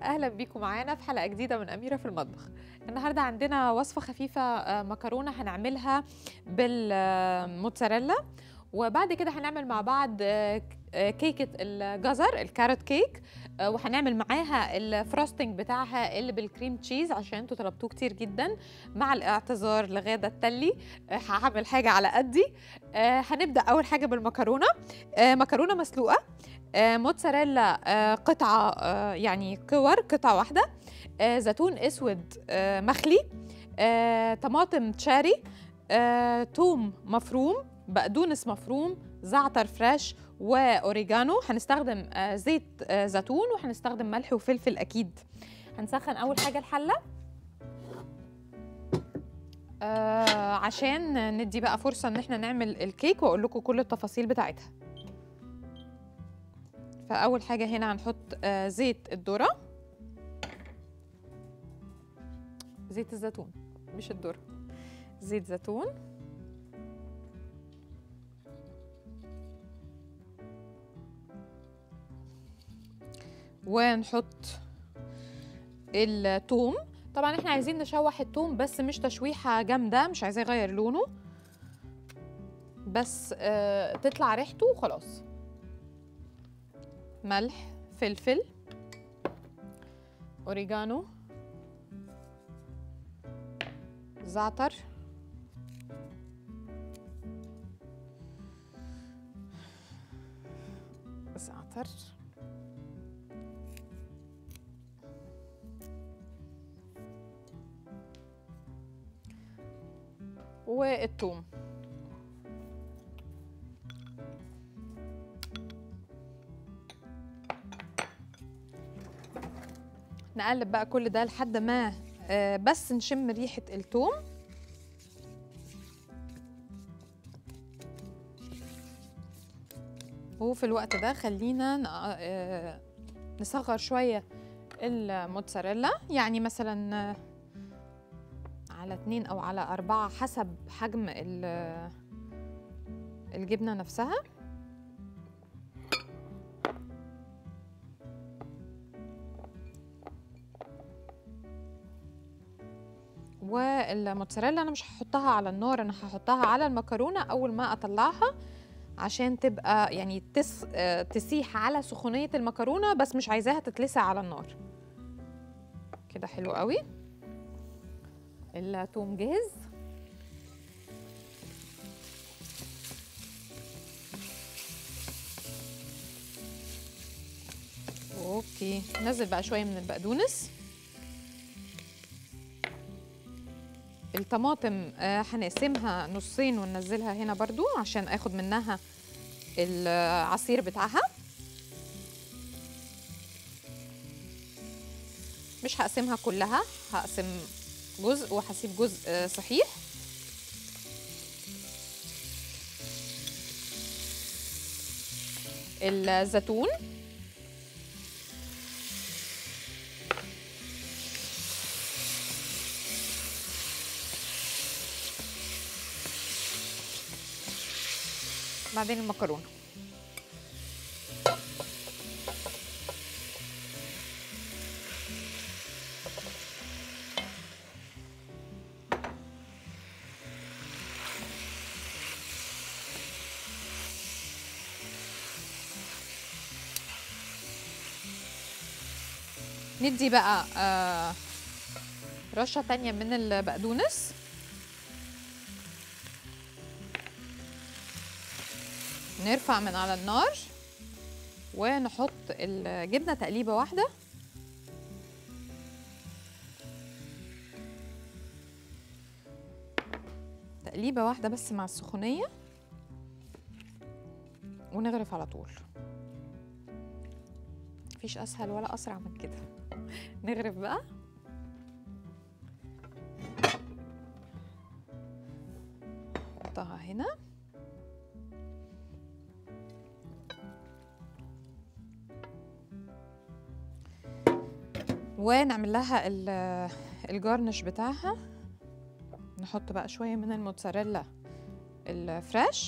اهلا بيكم معانا في حلقه جديده من اميره في المطبخ. النهارده عندنا وصفه خفيفه، مكرونه هنعملها بالموتزاريلا، وبعد كده هنعمل مع بعض كيكه الجزر الكاروت كيك، وهنعمل معاها الفروستنج بتاعها اللي بالكريم تشيز عشان انتوا طلبتوه كتير جدا. مع الاعتذار لغاده التلي هعمل حاجه على قدي. هنبدا اول حاجه بالمكرونه، مكرونه مسلوقه، موتزاريلا قطعة، يعني كور قطعة واحدة، زيتون اسود مخلي، طماطم تشاري، توم مفروم، بقدونس مفروم، زعتر فريش، واوريجانو. هنستخدم زيت زيتون، وهنستخدم ملح وفلفل اكيد. هنسخن اول حاجة الحلة عشان ندي بقى فرصة ان احنا نعمل الكيك واقول لكم كل التفاصيل بتاعتها. فأول حاجة هنا هنحط زيت الذرة، زيت الزيتون مش الذرة، زيت زيتون، ونحط الثوم. طبعا احنا عايزين نشوح الثوم بس مش تشويحة جامدة، مش عايزاه يغير لونه، بس تطلع ريحته وخلاص. ملح، فلفل، اوريجانو، زعتر، زعتر، والثوم. نقلب بقى كل ده لحد ما بس نشم ريحة الثوم. وفي الوقت ده خلينا نصغر شوية الموتزاريلا، يعني مثلا على 2 أو على 4 حسب حجم الجبنة نفسها. والموتزاريلا أنا مش هحطها على النار، أنا هحطها على المكرونة أول ما أطلعها عشان تبقى يعني تسيح على سخونية المكرونة، بس مش عايزاها تتلسع على النار. كده حلو قوي. الثوم جاهز. اوكي، نزل بقى شوية من البقدونس. الطماطم هنقسمها نصين وننزلها هنا برضو عشان اخد منها العصير بتاعها. مش هقسمها كلها، هقسم جزء وهسيب جزء صحيح. الزيتون، بعدين المكرونة. ندي بقى رشة تانية من البقدونس. نرفع من على النار ونحط الجبنة تقليبة واحدة. تقليبة واحدة بس مع السخونية، ونغرف على طول. مفيش أسهل ولا أسرع من كده. نغرف بقى. نحطها هنا. ونعمل لها الجارنش بتاعها. نحط بقى شوية من الموتزاريلا الفريش،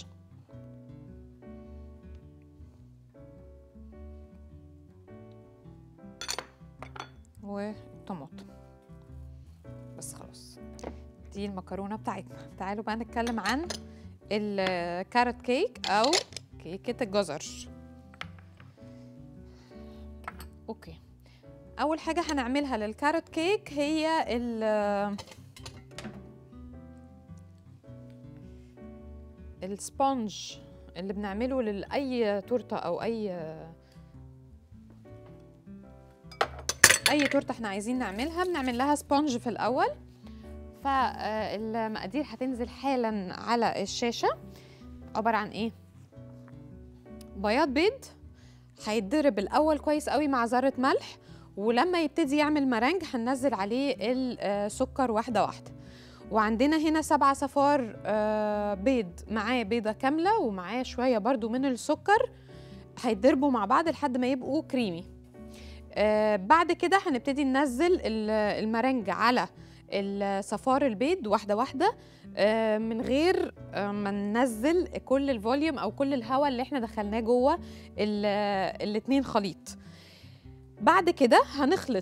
والطماطم بس. خلاص دي المكرونه بتاعتنا. تعالوا بقى نتكلم عن الكاروت كيك او كيكه الجزر. اوكي، اول حاجه هنعملها للكاروت كيك هي السبونج اللي بنعمله لاي تورته او اي تورته احنا عايزين نعملها. بنعمل لها سبونج في الاول. فالمقادير هتنزل حالا على الشاشه. عباره عن ايه؟ بياض بيض هيتضرب الاول كويس قوي مع ذره ملح، ولما يبتدي يعمل مرنج هننزل عليه السكر واحده واحده. وعندنا هنا 7 صفار بيض، معاه بيضه كامله ومعاه شويه برضو من السكر، هيتضربوا مع بعض لحد ما يبقوا كريمي. بعد كده هنبتدي ننزل المرنج على صفار البيض واحده واحده، من غير ما ننزل كل الفوليوم او كل الهواء اللي احنا دخلناه جوه الاتنين خليط. بعد كده هنخلط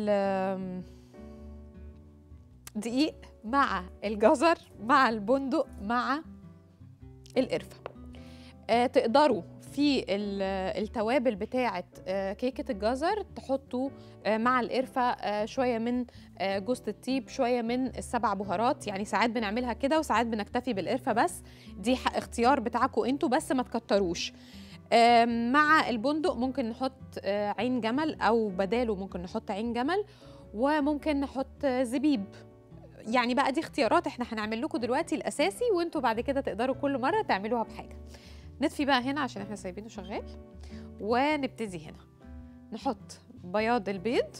الدقيق مع الجزر مع البندق مع القرفه. تقدروا في التوابل بتاعه كيكه الجزر تحطوا مع القرفه شويه من جوز الطيب، شويه من السبع بهارات. يعني ساعات بنعملها كده وساعات بنكتفي بالقرفه بس، دي اختيار بتاعكم انتوا، بس ما تكتروش. مع البندق ممكن نحط عين جمل او بداله ممكن نحط عين جمل، وممكن نحط زبيب. يعني بقى دي اختيارات، احنا هنعمل لكم دلوقتي الاساسي وانتوا بعد كده تقدروا كل مره تعملوها بحاجه. نطفي بقى هنا عشان احنا سايبينه شغال، ونبتدي هنا نحط بياض البيض،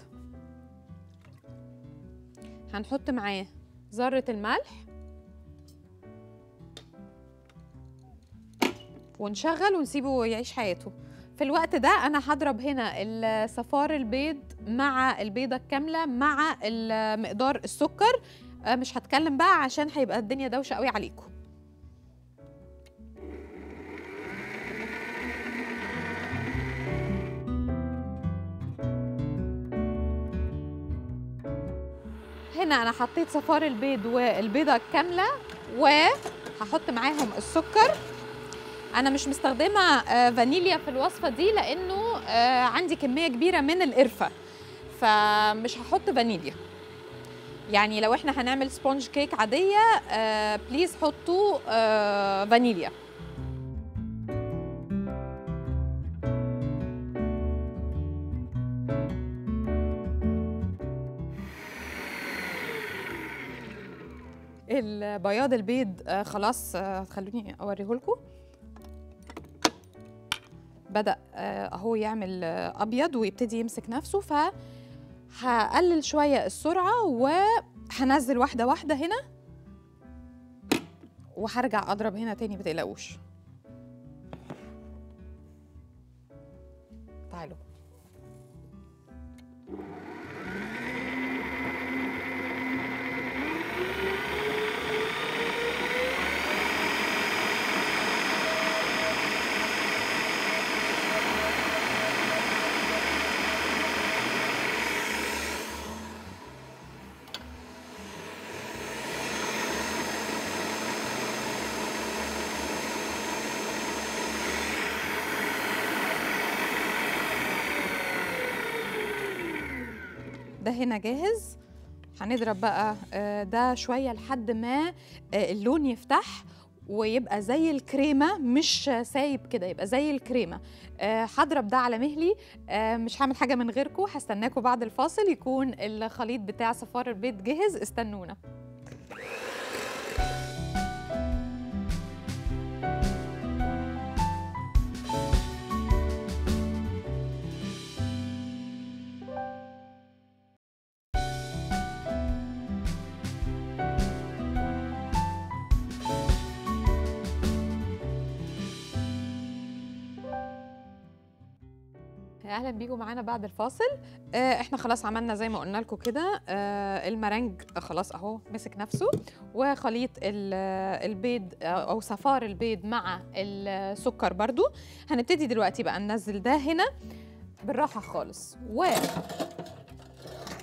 هنحط معاه ذرة الملح، ونشغل ونسيبه يعيش حياته. في الوقت ده انا هضرب هنا صفار البيض مع البيضة الكاملة مع مقدار السكر. مش هتكلم بقى عشان هيبقى الدنيا دوشة قوي عليكم. هنا انا حطيت صفار البيض والبيضه الكامله، وهحط معاهم السكر. انا مش مستخدمه فانيليا في الوصفه دي لانه عندي كميه كبيره من القرفه، فمش هحط فانيليا. يعني لو احنا هنعمل سبونج كيك عاديه بليز حطوا فانيليا. البياض البيض خلاص، خلوني اوريهولكم. بدأ اهو يعمل ابيض ويبتدي يمسك نفسه، فهقلل شويه السرعه وهنزل واحده واحده هنا، وهرجع اضرب هنا تاني، متقلقوش. تعالوا. ده هنا جاهز. هنضرب بقى ده شوية لحد ما اللون يفتح ويبقى زي الكريمة، مش سايب كده، يبقى زي الكريمة. هضرب ده على مهلي. مش هعمل حاجة من غيركم، هستناكم بعد الفاصل يكون الخليط بتاع صفار البيض جاهز. استنونا. اهلا بيكم معانا بعد الفاصل. احنا خلاص عملنا زي ما قلنا لكم كده. المرنج خلاص اهو مسك نفسه، وخليط البيض او صفار البيض مع السكر برضو. هنبتدي دلوقتي بقى ننزل ده هنا بالراحه خالص،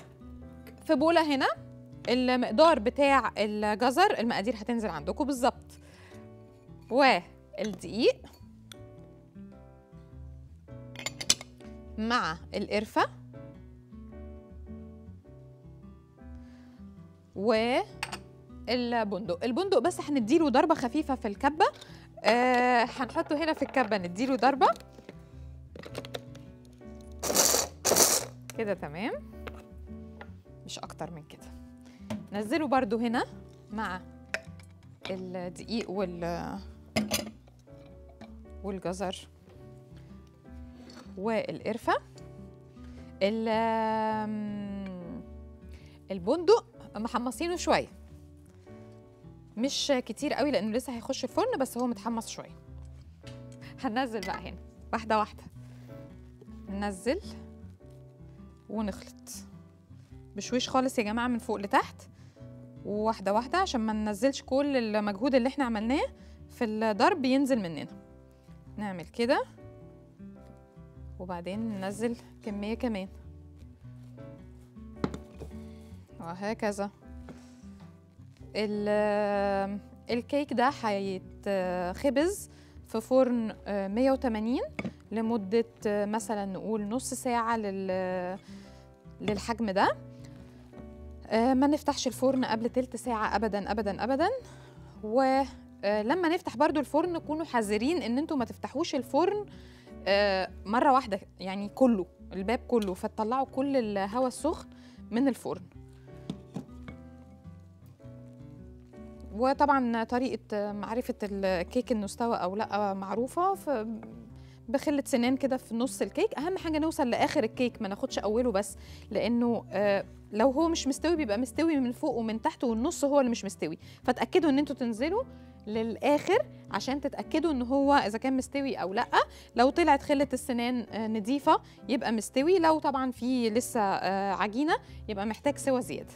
في بوله هنا المقدار بتاع الجزر، المقادير هتنزل عندكم بالظبط، والدقيق مع القرفه والبندق. البندق بس هنديله ضربه خفيفه في الكبه، هنحطه هنا في الكبه نديله ضربه كده تمام، مش اكتر من كده. نزله برضو هنا مع الدقيق والجزر والقرفه. البندق محمصينه شويه، مش كتير قوي لانه لسه هيخش الفرن، بس هو متحمص شويه. هننزل بقى هنا واحده واحده، ننزل ونخلط بشويش خالص يا جماعه من فوق لتحت، وواحده واحده عشان ما ننزلش كل المجهود اللي احنا عملناه في الضرب ينزل مننا. نعمل كده وبعدين ننزل كميه كمان وهكذا. الكيك ده هيتخبز في فرن 180 لمدة مثلا نقول نص ساعة للحجم ده. ما نفتحش الفرن قبل تلت ساعة أبدا أبدا أبدا. ولما نفتح برضو الفرن نكونوا حذرين إن انتوا ما تفتحوش الفرن مرة واحدة، يعني كله الباب كله، فتطلعوا كل الهواء السخن من الفرن. وطبعا طريقة معرفة الكيك انه استوى او لا معروفة، بخلة سنان كده في نص الكيك. اهم حاجة نوصل لاخر الكيك، ما ناخدش اوله بس، لانه لو هو مش مستوي بيبقى مستوي من فوق ومن تحت، والنص هو اللي مش مستوي. فتأكدوا ان انتوا تنزلوا للاخر عشان تتأكدوا ان هو اذا كان مستوي او لا. لو طلعت خلة السنان نضيفة يبقى مستوي، لو طبعا في لسه عجينة يبقى محتاج سوى زيادة.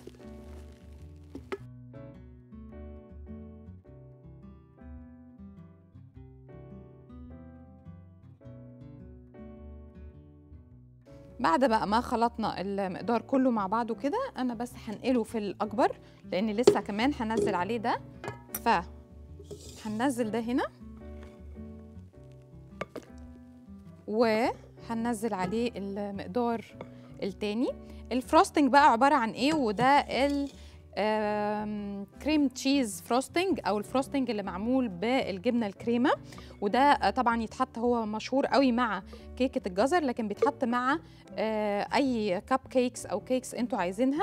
بعد بقى ما خلطنا المقدار كله مع بعضه كده، انا بس هنقله في الاكبر لان لسه كمان هنزل عليه ده، فهننزل ده هنا وهننزل عليه المقدار التاني. الفروستنج بقى عبارة عن ايه؟ وده كريم تشيز فروستنج او الفروستنج اللي معمول بالجبنه الكريمه، وده طبعا يتحط، هو مشهور قوي مع كيكه الجزر، لكن بيتحط مع اي كاب كيكس او كيكس انتوا عايزينها.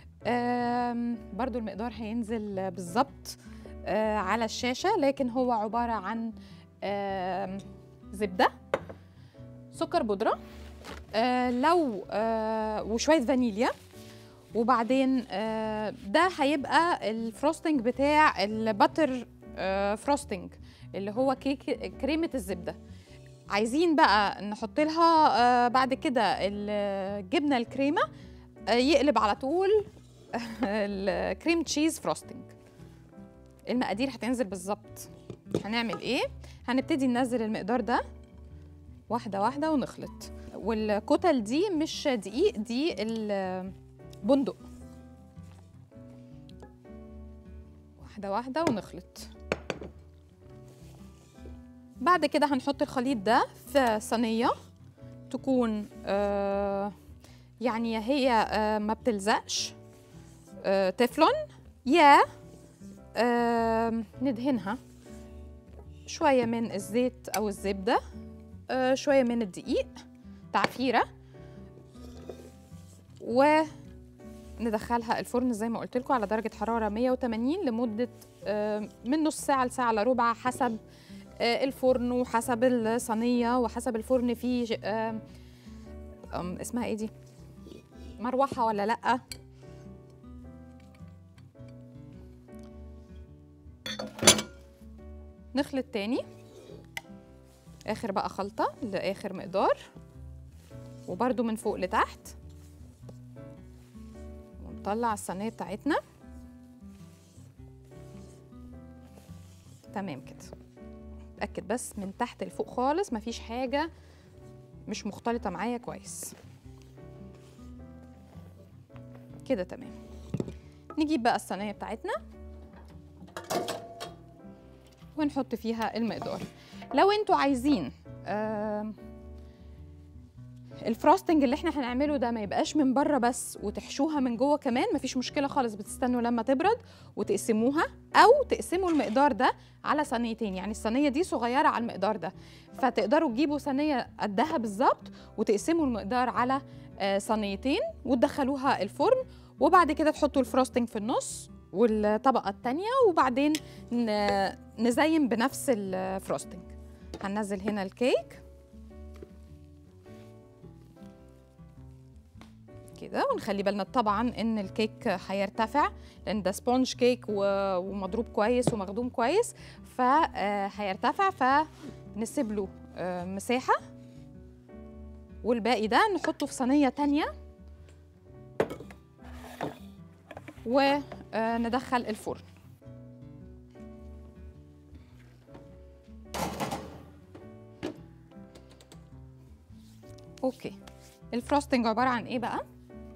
برضو المقدار هينزل بالظبط على الشاشه، لكن هو عباره عن زبده، سكر بودره، لو وشويه فانيليا، وبعدين ده هيبقى الفروستنج بتاع الباتر فروستنج اللي هو كيك كريمة الزبدة. عايزين بقى نحط لها بعد كده الجبنة الكريمة، يقلب على طول الكريم تشيز فروستنج. المقادير هتنزل بالظبط. هنعمل ايه؟ هنبتدي ننزل المقدار ده واحدة واحدة ونخلط. والكتل دي مش دقيق، دي البندق. واحدة واحدة ونخلط. بعد كده هنحط الخليط ده في صينية تكون يعني هي ما بتلزقش، تeflon، يا ندهنها شوية من الزيت أو الزبدة، شوية من الدقيق تعفيرة، وندخلها الفرن زي ما قلت لكم على درجة حرارة 180 لمدة من نص ساعة لساعة إلا ربع، حسب الفرن وحسب الصينية وحسب الفرن فيه اسمها ايه دي، مروحة ولا لأ. نخلط تاني، آخر بقى خلطة لآخر مقدار، وبرده من فوق لتحت، ونطلع الصينية بتاعتنا تمام كده. اتأكد بس من تحت لفوق خالص مفيش حاجة مش مختلطة معايا كويس كده تمام. نجيب بقى الصينيه بتاعتنا ونحط فيها المقدار. لو انتوا عايزين الفراستنج اللي احنا هنعمله ده ما يبقاش من بره بس وتحشوها من جوه كمان، مفيش مشكله خالص، بتستنوا لما تبرد وتقسموها، او تقسموا المقدار ده على صينيتين. يعني الصينيه دي صغيره على المقدار ده، فتقدروا تجيبوا صينيه قدها بالظبط وتقسموا المقدار على صينيتين وتدخلوها الفرن، وبعد كده تحطوا الفراستنج في النص والطبقه الثانيه، وبعدين نزين بنفس الفراستنج. هننزل هنا الكيك كده، ونخلي بالنا طبعا ان الكيك هيرتفع لان ده سبونج كيك ومضروب كويس ومخدوم كويس، فهيرتفع، فنسيب له مساحه، والباقي ده نحطه في صينيه تانية وندخل الفرن. اوكي، الفراستنج عباره عن ايه بقى؟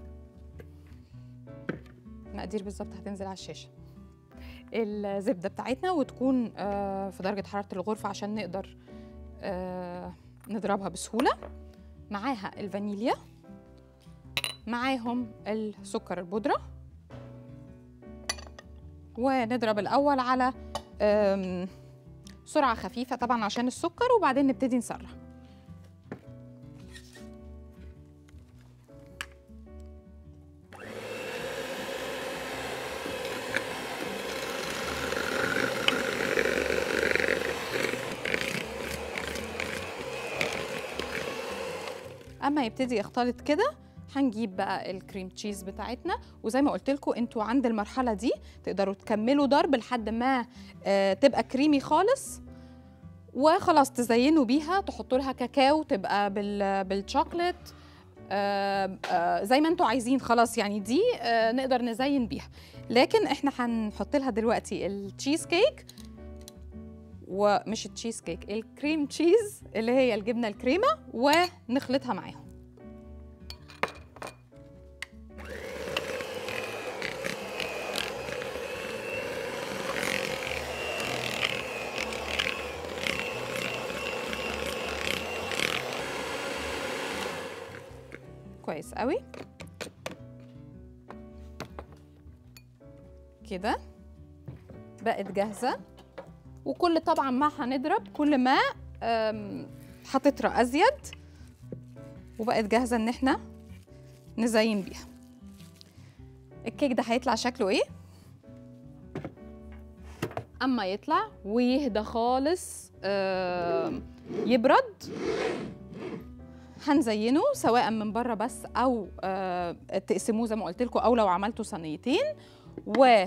المقادير بالظبط هتنزل على الشاشه. الزبده بتاعتنا وتكون في درجه حراره الغرفه عشان نقدر نضربها بسهوله، معاها الفانيليا، معاهم السكر البودره، ونضرب الاول على سرعه خفيفه طبعا عشان السكر، وبعدين نبتدي نسرع. اما يبتدي يختلط كده هنجيب بقى الكريم تشيز بتاعتنا، وزي ما قلت لكم انتوا عند المرحله دي تقدروا تكملوا ضرب لحد ما تبقى كريمي خالص، وخلاص تزينوا بيها، تحطوا لها كاكاو تبقى بالشوكليت زي ما انتوا عايزين. خلاص يعني دي نقدر نزين بيها، لكن احنا هنحط لها دلوقتي التشيز كيك، ومش التشيز كيك، الكريم تشيز اللي هي الجبنه الكريمه، ونخلطها معاهم. كويس قوي كده بقت جاهزه، وكل طبعا ما هنضرب كل ما هتطرى ازيد، وبقت جاهزه ان احنا نزين بيها. الكيك ده هيطلع شكله ايه اما يطلع ويهدى خالص يبرد؟ هنزينه سواء من بره بس او تقسموه زي ما قلت لكم، او لو عملتوا صينيتين و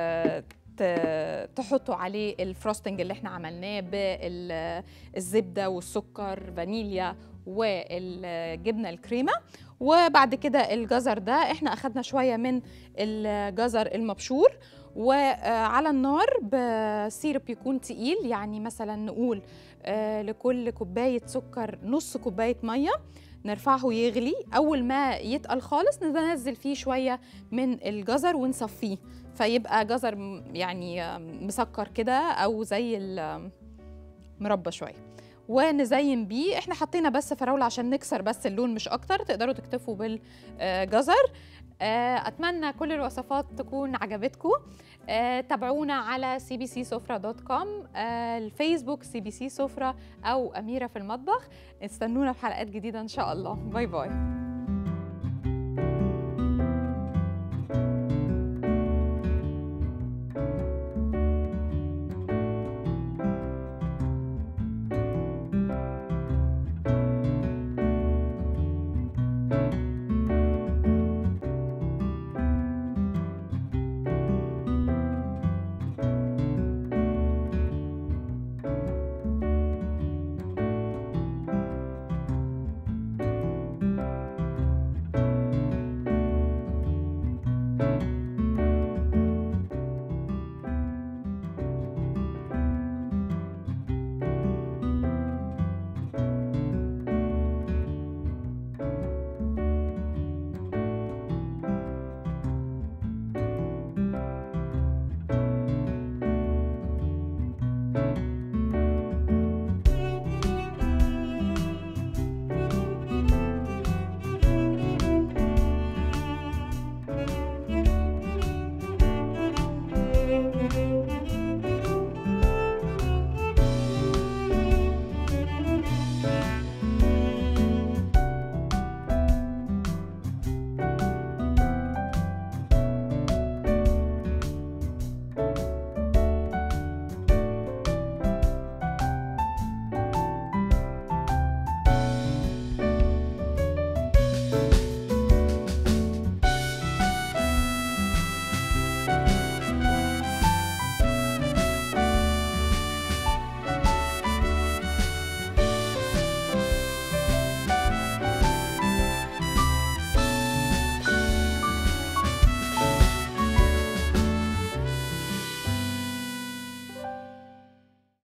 تحطوا عليه الفروستنج اللي احنا عملناه بالزبده والسكر فانيليا والجبنه الكريمه. وبعد كده الجزر ده احنا اخدنا شويه من الجزر المبشور، وعلى النار بسيرب يكون تقيل، يعني مثلا نقول لكل كوبايه سكر نص كوبايه ميه، نرفعه يغلي. اول ما يتقل خالص ننزل فيه شويه من الجزر ونصفيه، فيبقى جزر يعني مسكر كده او زي المربى شويه، ونزين بيه. احنا حطينا بس فراوله عشان نكسر بس اللون مش اكتر، تقدروا تكتفوا بالجزر. اتمنى كل الوصفات تكون عجبتكم. تابعونا على cbcsofra.com، الفيسبوك CBC سفرة او أميرة في المطبخ. استنونا في حلقات جديدة ان شاء الله. باي باي.